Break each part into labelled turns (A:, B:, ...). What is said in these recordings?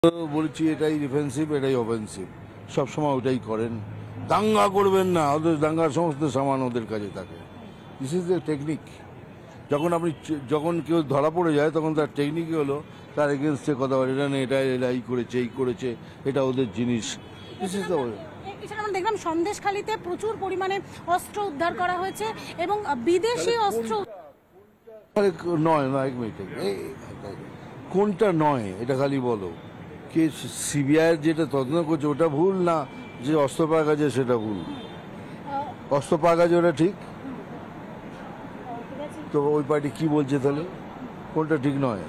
A: বলছি এটাই ডিফেন্সিভ, এটাই অফেন্সিভ, সবসময় ওটাই করেন। দাঙ্গা করবেন না, ওদের দাঙ্গার সমস্ত সামান ওদের কাছে থাকে। This is the technique. যখন কেউ ধরা পড়ে যায় তখন তার টেকনিকই হলো তার এগেনস্টে কথা বলে, এটা নেই, এটা এই করেছে, এই করেছে, এটা ওদের জিনিস। This is the way.
B: আমরা দেখলাম সন্দেশখালীতে প্রচুর পরিমাণে অস্ত্র উদ্ধার করা হয়েছে এবং বিদেশি অস্ত্র
A: নয় না, এক মিনিট, কোনটা নয় এটা খালি বলো। কে সিবিআই যেটা তদন্ত করছে ওটা ভুল, না যে অস্ত্র পাওয়া গেছে সেটা ভুল? অস্ত্র পাওয়া গেছে ওটা ঠিক, তো ওই পার্টি কি বলছে তাহলে কোনটা ঠিক নয়?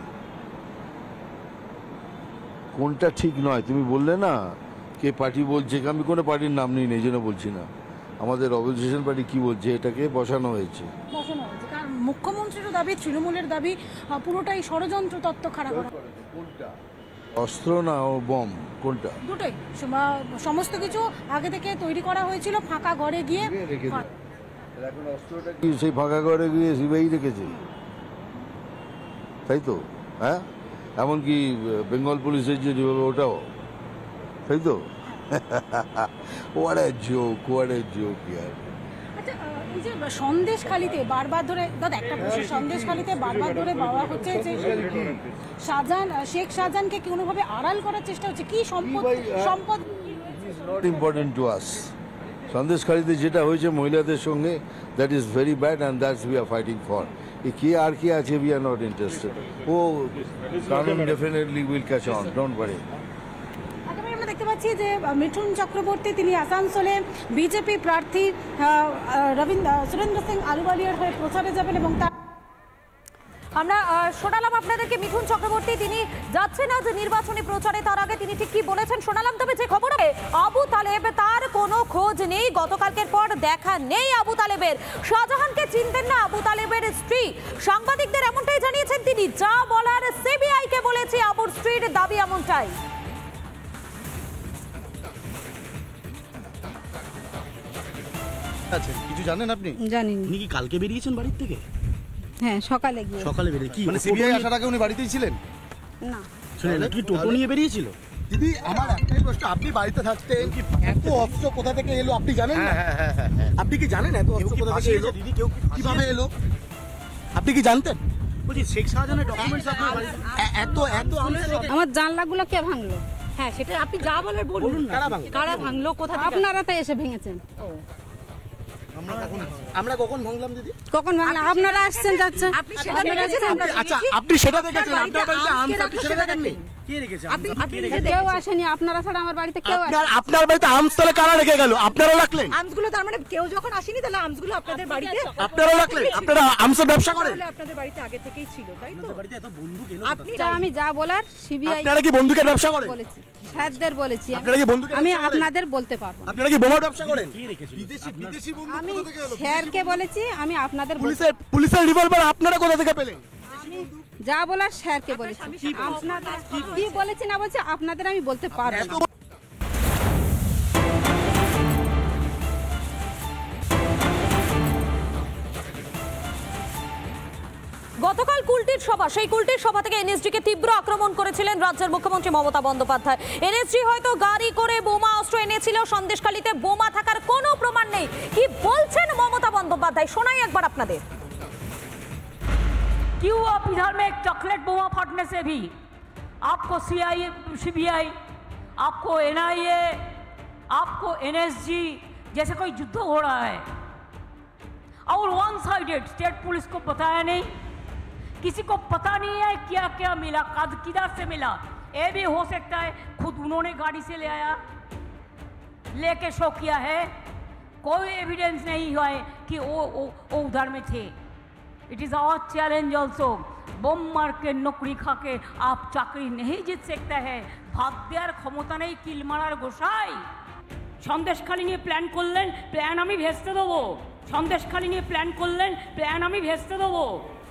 A: কোনটা ঠিক নয় তুমি বললে না, কে পার্টি বলছে? আমি কোনো পার্টির নাম নিই, এই জন্য বলছি না। আমাদের অপোজিশন পার্টি কি বলছে, এটাকে বসানো হয়েছে।
B: কারণ মুখ্যমন্ত্রীর দাবি, তৃণমূলের দাবি পুরোটাই ষড়যন্ত্র তত্ত্ব খারাপ করা।
A: কোনটা অস্ত্র না ও বম? কোনটা?
B: দুটোই, সমস্ত কিছু আগে থেকে তৈরি করা হয়েছিল ফাঁকা ঘরে গিয়ে।
A: এখন অস্ত্রটা কি সেই ফাঁকা ঘরে গিয়ে সিবিআই রেখেছে, তাই তো? হ্যাঁ, এমনকি বেঙ্গল পুলিশের যে ওটাও, তাই তো? ওয়াট এ জোক ইয়ার।
B: আচ্ছা, এই যে সন্দেশখালীতে বারবার ধরে, দাদা একটা প্রশ্ন, সন্দেশখালীতে বারবার ধরে বলা হচ্ছে যে শেখ শাহজাহানকে কোনোভাবে আড়াল করার চেষ্টা হচ্ছে। কি সম্পদ
A: নট ইম্পর্টেন্ট টু আস। সন্দেশখালীতে যেটা হয়েছে মহিলাদের সঙ্গে, that is very bad and that's we are fighting for. কে আর কি আছে, উই আর নট ইন্টারেস্টেড। ও কানুন definitely will catch on, don't worry.
B: আমরা দেখতে পাচ্ছি যে মিঠুন চক্রবর্তী তিনি আসানসোলে বিজেপি প্রার্থী সুরেন্দ্র সিং আলুওয়ালিয়ার হয়ে প্রচারে যাবেন এবং আমরা শোনালাম আপনাদেরকে মিঠুন চক্রবর্তী তিনি যাচ্ছেন আজ নির্বাচনী প্রচারে। তার আগে তিনি ঠিক কি বলেছেন শোনালাম। তবে যে খবর আবু তালেব, তার কোনো খোঁজ নেই, গতকালকের পর দেখা নেই আবু তালেবের। শাহজাহানকে চিনতেন না আবু তালেবের স্ত্রী। সাংবাদিকদের এমনটাই জানিয়েছেন তিনি। যা বলার সিবিআই কে বলেছে আবুর স্ত্রীর দাবি এমনটাই।
C: কিছু জানেন আপনি?
D: জানি
C: উনি কি কালকে বেরিয়েছেন বাড়ির থেকে?
D: হ্যাঁ, সকালে গিয়ে।
C: সকালে বেরিয়ে কি
E: মানে সিবিআই আসার আগে উনি বাড়িতেই ছিলেন?
D: না,
C: শুনে কি টোটো নিয়ে বেরিয়েছিল?
E: দিদি, আমার একটাই প্রশ্ন, আপনি বাড়িতে থাকতেন, এত অস্ত্র কোথা থেকে এলো আপনি জানেন না? আপনি কি জানেন এত অস্ত্র কোথা থেকে এলো?
C: দিদি কেউ
E: কিভাবে এলো আপনি কি জানতেন?
C: বলছি শেখ শাহজাহানের ডকুমেন্টস আপনার বাড়িতে
E: এত
D: আমার জানলাগুলো কে ভাঙলো?
B: হ্যাঁ, সেটা আপনি যা বলার বলুন। কারা ভাঙলো, কোথা থেকে?
D: আপনারা তো এসে ভেঙেছেন।
E: আমরা কখন ভাঙলাম দিদি?
D: কখন ভাঙলাম? আপনারা আসছেন যাচ্ছেন।
B: আপনি সেটা দেখেছেন?
E: আচ্ছা, আপনি সেটা দেখেছেন? আপনার বাড়িতে আর্মস আপনি সেটা দেখেননি?
C: কে রেখেছে?
D: কেউ আসেনি, আপনারা ছাড়া আমার বাড়িতে কেউ আসেনি।
E: আপনার বাড়িতে আর্মস তাহলে কারা রেখে গেল? আপনারাও রাখলেন?
B: আর্মসগুলো তার মানে কেউ যখন আসেনি তাহলে আর্মসগুলো আপনাদের বাড়িতে?
E: আপনারাও রাখলেন? আপনারা আর্মসের ব্যবসা করেন?
B: তাহলে আপনাদের বাড়িতে আগে থেকেই ছিল, তাই তো?
C: বাড়িতে এত বন্দুক এলো?
D: আমি যা বলার সিবিআই
E: আপনারা কি বন্দুকের ব্যবসা করেন?
D: বলেছি, স্যারদের বলেছি।
E: আপনারা কি বন্দুকের
D: আমি
E: ব্যবসা করেন?
D: আপনাদের বলতে পারবো না।
E: আপনারা কি বোমার ব্যবসা করেন?
C: কে রেখেছে?
E: বিদেশি বন্দুক
D: আমি
E: কোথা থেকে এলো?
D: স্যারকে বলেছি, আমি আপনাদের
E: পুলিশের রিভলভার আপনারা কোথা থেকে পেলেন?
D: যা বলার স্যারকে বলেছি। আপনাদের কি বলেছি না বলছি আপনাদের আমি বলতে পারবো না।
F: গতকাল কুলটির সভা, সেই কুলটির সভা থেকে এনএসজিকে তীব্র আক্রমণ করেছিলেন রাজ্যের মুখ্যমন্ত্রী মমতা বন্দ্যোপাধ্যায়। এনএসজি হয়তো গাড়ি করে বোমা অস্ত্র এনেছিল, সন্দেশখালীতে বোমা থাকার কোনো প্রমাণ নেই। কি বলছেন মমতা বন্দ্যোপাধ্যায় শোনাই একবার আপনাদের।
G: क्यों आप इधर में एक चॉकलेट बोमा फटने से भी आपको सीबीआई, आपको एनआईए, आपको एनएसजी जैसे कोई युद्ध हो रहा है और वन साइडेड स्टेट पुलिस को बताया नहीं, किसी को पता नहीं है क्या क्या मिला, किधर से मिला। ये भी हो सकता है खुद उन्होंने गाड़ी से ले आया, लेके शो किया है, कोई एविडेंस नहीं हुआ है कि वो उधर में थे। It is our challenge also. Bomb मार के नौकरी खा के आप चाकरी नहीं जीत सकते हैं। भाग देওয়ার ক্ষমতা নেই কিল মারার গোসাই। সন্দেশখালী নিয়ে প্ল্যান করলেন, প্ল্যান আমি ভেস্তে দেবো। সন্দেশখালী নিয়ে প্ল্যান করলেন, প্ল্যান আমি ভেস্তে দেবো।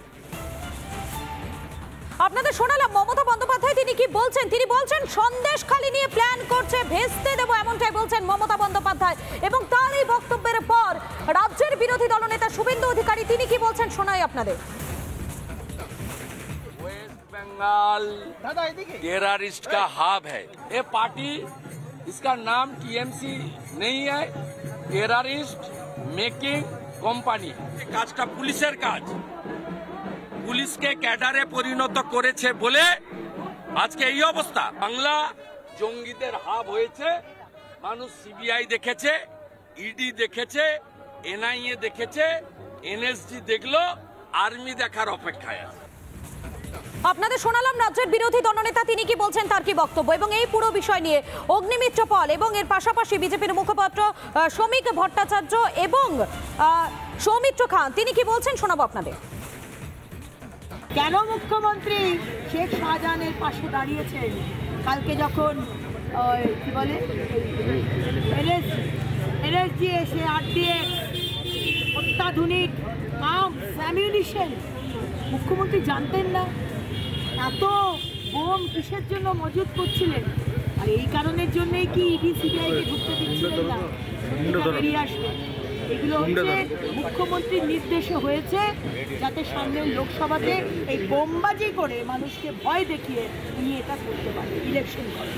F: আপনাদের শোনালাম মমতা বন্দ্যোপাধ্যায় তিনি কি বলছেন। তিনি বলছেন সন্দেশখালী নিয়ে প্ল্যান করছে, ভেস্তে দেবো, এমনটাই বলছেন মমতা বন্দ্যোপাধ্যায়। এবং তার এই বক্তব্যের পর রাজ্যের বিরোধী দলনেতা শুভেন্দু অধিকারী তিনি কি বলছেন শোনাই আপনাদের।
H: बंगाल टेररिस्ट का हब है। ये पार्टी, इसका नाम टीएमसी नहीं है, टेररिस्ट मेकिंग কোম্পানি। কাজটা পুলিশের কাজ, পুলিশকে ক্যাডারে পরিণত করেছে বলে আজকে এই অবস্থা। বাংলা জঙ্গিদের হাব হয়েছে। মানুষ সিবিআই দেখেছে, ইডি দেখেছে, এনআইএ দেখেছে, এনএসজি দেখলো, আর্মি দেখার অপেক্ষায় আছে।
F: আপনাদের শোনালাম রাজ্যের বিরোধী দলনেতা তিনি কি বলছেন, তার কি বক্তব্য, এবং এই পুরো বিষয় নিয়ে অগ্নিমিত্র পল এবং এর পাশাপাশি বিজেপির মুখপাত্র শ্রমিক ভট্টাচার্য এবং সৌমিত্র খান তিনি কি বলছেন শোনাবো আপনাদের।
I: কেন মুখ্যমন্ত্রী শেখ শাহজাহানের পাশে দাঁড়িয়েছেন কালকে যখন কি বলে এনএসজি এসে আরডিএক্স অত্যাধুনিক আর্মস অ্যামিউনিশন, মুখ্যমন্ত্রী জানতেন না? এত বোম কিসের জন্য মজুত করছিলেন? আর এই কারণের জন্যই কি ইডি সিবিআইকে ঢুকতে দিচ্ছিলেন না? বেরিয়ে আসবে। এগুলো হচ্ছে মুখ্যমন্ত্রীর নির্দেশে হয়েছে যাতে সামনের লোকসভাতে এই বোমবাজি করে মানুষকে ভয় দেখিয়ে নিয়ে এটা করতে পারে, ইলেকশন করে।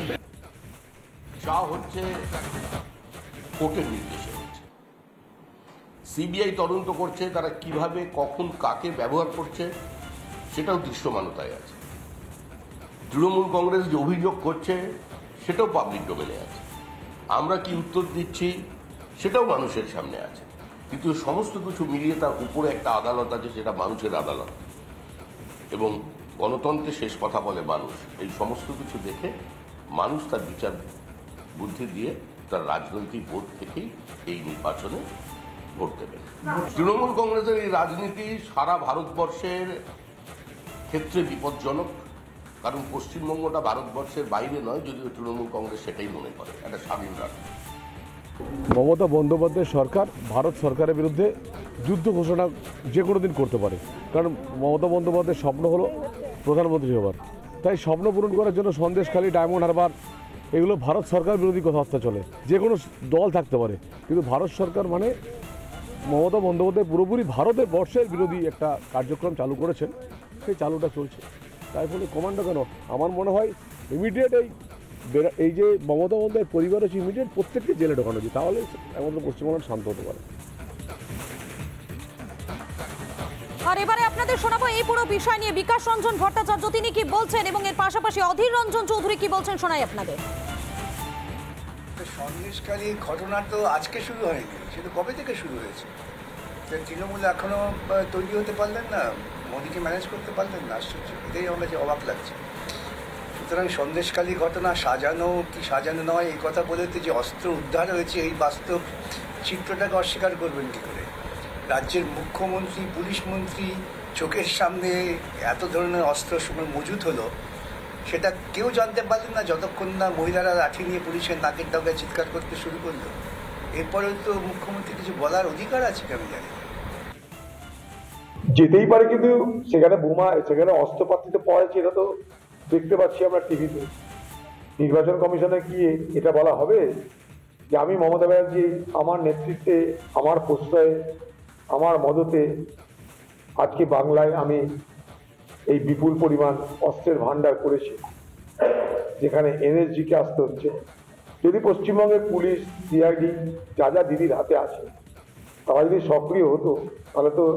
J: যা হচ্ছে কোর্টের নির্দেশে হচ্ছে। সিবিআই তদন্ত করছে, তারা কিভাবে কখন কাকে ব্যবহার করছে সেটাও দৃশ্যমানতায় আছে। তৃণমূল কংগ্রেস যে অভিযোগ করছে সেটাও পাবলিক ডোমেনে আছে। আমরা কি উত্তর দিচ্ছি সেটাও মানুষের সামনে আছে। কিন্তু সমস্ত কিছু মিলিয়ে তার উপরে একটা আদালত আছে, সেটা মানুষের আদালত, এবং গণতন্ত্রে শেষ কথা বলে মানুষ। এই সমস্ত কিছু দেখে মানুষ তার বিচার বুদ্ধি দিয়ে তার রাজনৈতিক ভোট থেকেই এই নির্বাচনে ভোট দেবেন। তৃণমূল কংগ্রেসের এই রাজনীতি সারা ভারতবর্ষের ক্ষেত্রে বিপজ্জনক, কারণ পশ্চিমবঙ্গটা ভারতবর্ষের বাইরে নয়, যদিও তৃণমূল কংগ্রেস সেটাই মনে করে একটা স্বাধীন রাষ্ট্র।
K: মমতা বন্দ্যোপাধ্যায়ের সরকার ভারত সরকারের বিরুদ্ধে যুদ্ধ ঘোষণা যে কোনো দিন করতে পারে, কারণ মমতা বন্দ্যোপাধ্যায়ের স্বপ্ন হলো প্রধানমন্ত্রী হবার। তাই স্বপ্ন পূরণ করার জন্য সন্দেশখালী, ডায়মন্ড হারবার এগুলো ভারত সরকার বিরোধী কথাবার্তা চলে। যে কোনো দল থাকতে পারে, কিন্তু ভারত সরকার মানে মমতা বন্দ্যোপাধ্যায় পুরোপুরি ভারতের বর্ষের বিরোধী একটা কার্যক্রম চালু করেছেন, সেই চালুটা চলছে। তাই ফলে কমান্ডো কেন, আমার মনে হয় ইমিডিয়েট এই যে মমতা বন্দ্যোপাধ্যায়ের পরিবার হচ্ছে ইমিডিয়েট প্রত্যেককে জেলে ঢোকানো উচিত, তাহলে আমাদের পশ্চিমবঙ্গ শান্ত হতে পারে।
F: আর এবারে আপনাদের শোনাবো এই পুরো বিষয় নিয়ে বিকাশ রঞ্জন ভট্টাচার্য তিনি কি বলছেন, এবং এর পাশাপাশি অধীর রঞ্জন চৌধুরী কি বলছেন শোনাই আপনাদের।
L: সন্দেশখালী ঘটনা তো আজকে শুরু হয়নি, সেটা কবে থেকে শুরু হয়েছে। তৃণমূল এখনো তৈরি হতে পারলেন না, মোদীকে ম্যানেজ করতে পারলেন না, আশ্চর্য। এটাই আমরা যে অবাক লাগছে। সুতরাং সন্দেশখালী ঘটনা সাজানো কি সাজানো নয় এই কথা বলতে যে অস্ত্র উদ্ধার হয়েছে এই বাস্তব চিত্রটাকে অস্বীকার করবেন কী করে? রাজ্যের মুখ্যমন্ত্রী, পুলিশ মন্ত্রী চোখের সামনে এত ধরনের অস্ত্র মজুত হলো, সেটা কেউ জানতে পারলেন না যতক্ষণ না মহিলারা লাঠি নিয়ে পুলিশের নাকের ডগায় চিৎকার করতে শুরু করলো। এরপরেও তো মুখ্যমন্ত্রী কিছু বলার অধিকার আছে কি আমি জানি।
K: যেতেই পারে, কিন্তু সেখানে বোমা, সেখানে অস্ত্রপাতি তো পাওয়া যাচ্ছে, এটা তো দেখতে পাচ্ছি আমরা টিভিতে। নির্বাচন কমিশনে কি এটা বলা হবে যে আমি মমতা ব্যানার্জি আমার নেতৃত্বে, আমার প্রশ্রয়ে, আমার মদতে আজকে বাংলায় আমি এই বিপুল পরিমাণ অস্ত্রের ভান্ডার করেছি, যেখানে এনএসজিকে আসতে হচ্ছে। যদি পশ্চিমবঙ্গের পুলিশ, সিআইডি যা যা দিদির হাতে আছে তারা যদি সক্রিয় হতো, তাহলে তো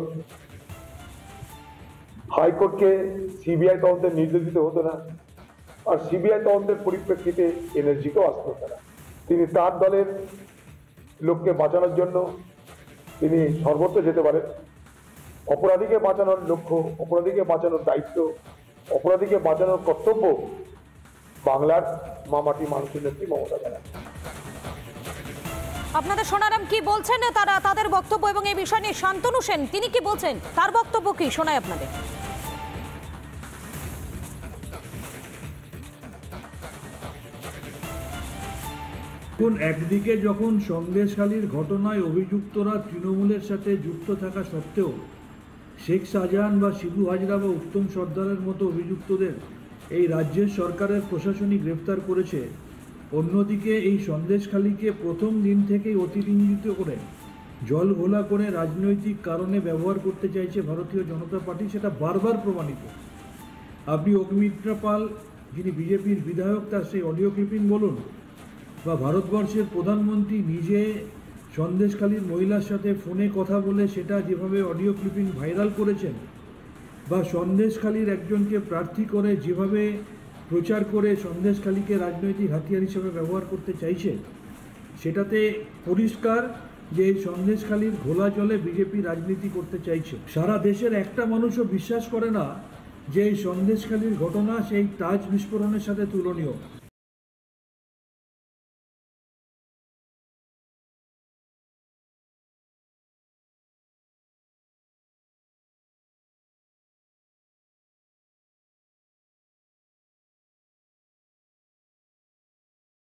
K: হাইকোর্টকে সিবিআই তদন্তের নির্দেশ দিতে হতো না, আর সিবিআই তদন্তের পরিপ্রেক্ষিতে এনএসজিকেও আসতে হতো না। তিনি তার দলের লোককে বাঁচানোর জন্য তিনি সর্বত্র যেতে পারেন। অপরাধীকে বাঁচানোর লক্ষ্য, অপরাধীকে বাঁচানোর দায়িত্ব, অপরাধীকে বাঁচানোর কর্তব্য বাংলার মামাটি মানুষের নেত্রী মমতা ব্যানার্জি।
F: আপনাদের শোনালাম কি বলছেন তারা, তাদের বক্তব্য, এবং এই বিষয় নিয়ে শান্তনু সেন তিনি কি বলছেন তার বক্তব্য কি শোনাই আপনাদের।
M: একদিকে যখন সন্দেশখালীর ঘটনায় অভিযুক্তরা তৃণমূলের সাথে যুক্ত থাকা সত্ত্বেও শেখ শাহজাহান বা শিবু হাজরা বা উত্তম সর্দারের মতো অভিযুক্তদের এই রাজ্যের সরকারের প্রশাসনিক গ্রেফতার করেছে, অন্যদিকে এই সন্দেশখালীকে প্রথম দিন থেকেই অতিরঞ্জিত করে জল ঘোলা করে রাজনৈতিক কারণে ব্যবহার করতে চাইছে ভারতীয় জনতা পার্টি, সেটা বারবার প্রমাণিত। আপনি অগ্নিমিত্রা পাল যিনি বিজেপির বিধায়ক তার সেই অডিও ক্লিপিং বলুন, বা ভারতবর্ষের প্রধানমন্ত্রী নিজে সন্দেশখালীর মহিলার সাথে ফোনে কথা বলে সেটা যেভাবে অডিও ক্লিপিং ভাইরাল করেছেন, বা সন্দেশখালীর একজনকে প্রার্থী করে যেভাবে প্রচার করে সন্দেশখালীকে রাজনৈতিক হাতিয়ার হিসেবে ব্যবহার করতে চাইছে, সেটাতে পরিষ্কার যে এই সন্দেশখালীর ঘোলা জলে বিজেপি রাজনীতি করতে চাইছে। সারা দেশের একটা মানুষও বিশ্বাস করে না যে এই সন্দেশখালীর ঘটনা সেই তাজ বিস্ফোরণের সাথে তুলনীয়।